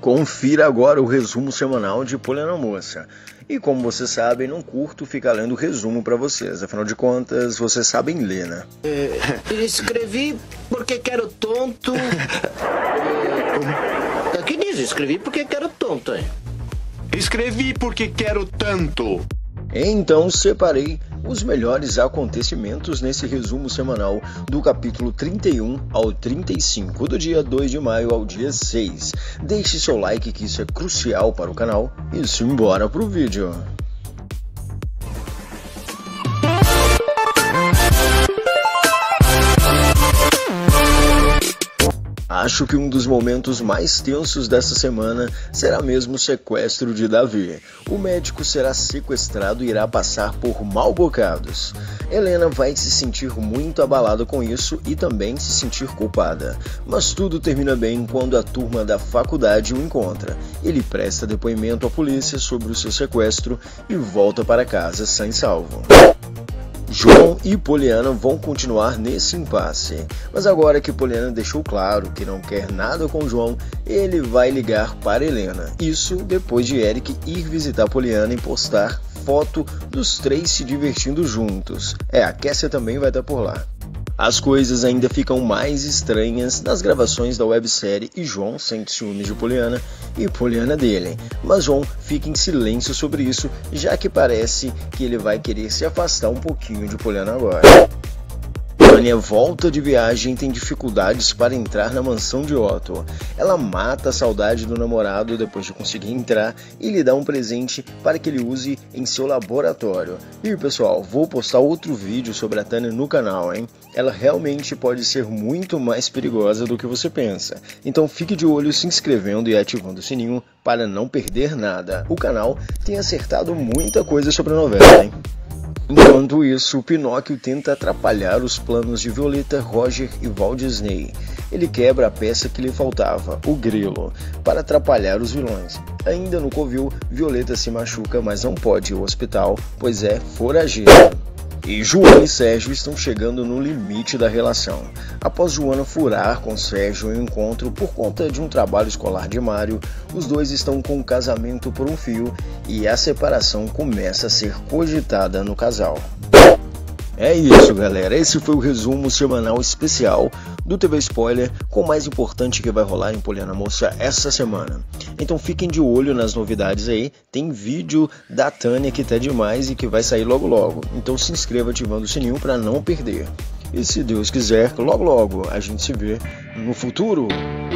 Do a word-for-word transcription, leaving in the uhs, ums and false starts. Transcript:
Confira agora o resumo semanal de Poliana Moça. E como vocês sabem, não curto ficar lendo resumo pra vocês. Afinal de contas, vocês sabem ler, né? É, escrevi porque quero tonto. É, aqui diz, escrevi porque quero tonto, hein? Escrevi porque quero tanto. Então separei os melhores acontecimentos nesse resumo semanal do capítulo trinta e um ao trinta e cinco, do dia dois de maio ao dia seis. Deixe seu like, que isso é crucial para o canal, e simbora pro vídeo. Acho que um dos momentos mais tensos dessa semana será mesmo o sequestro de Davi. O médico será sequestrado e irá passar por mal bocados. Helena vai se sentir muito abalada com isso e também se sentir culpada. Mas tudo termina bem quando a turma da faculdade o encontra. Ele presta depoimento à polícia sobre o seu sequestro e volta para casa sã e salvo. João e Poliana vão continuar nesse impasse, mas agora que Poliana deixou claro que não quer nada com João, ele vai ligar para Helena. Isso depois de Eric ir visitar Poliana e postar foto dos três se divertindo juntos. É, a Kessia também vai estar por lá. As coisas ainda ficam mais estranhas nas gravações da websérie e João sente ciúmes de Poliana e Poliana dele. Mas João fica em silêncio sobre isso, já que parece que ele vai querer se afastar um pouquinho de Poliana agora. Tânia volta de viagem e tem dificuldades para entrar na mansão de Otto. Ela mata a saudade do namorado depois de conseguir entrar e lhe dá um presente para que ele use em seu laboratório. E pessoal, vou postar outro vídeo sobre a Tânia no canal, hein? Ela realmente pode ser muito mais perigosa do que você pensa. Então fique de olho se inscrevendo e ativando o sininho para não perder nada. O canal tem acertado muita coisa sobre a novela, hein? Enquanto isso, Pinóquio tenta atrapalhar os planos de Violeta, Roger e Walt Disney. Ele quebra a peça que lhe faltava, o grilo, para atrapalhar os vilões. Ainda no covil, Violeta se machuca, mas não pode ir ao hospital, pois é foragida. E Joana e Sérgio estão chegando no limite da relação. Após Joana furar com Sérgio em um encontro por conta de um trabalho escolar de Mário, os dois estão com o casamento por um fio e a separação começa a ser cogitada no casal. É isso, galera, esse foi o resumo semanal especial do T V Spoiler com o mais importante que vai rolar em Poliana Moça essa semana. Então fiquem de olho nas novidades aí, tem vídeo da Tânia que tá demais e que vai sair logo logo. Então se inscreva ativando o sininho para não perder. E se Deus quiser, logo logo a gente se vê no futuro.